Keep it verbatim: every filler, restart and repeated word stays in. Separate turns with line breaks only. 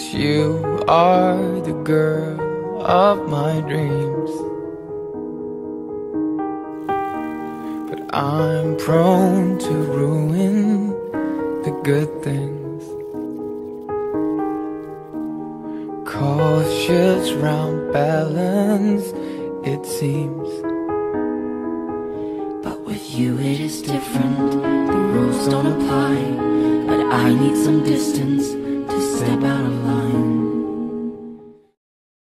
you are the girl of my dreams. But I'm prone to ruin the good things. Cautious round balance, it seems.
But with you it is different, the rules don't apply. But I need some distance to step out of line.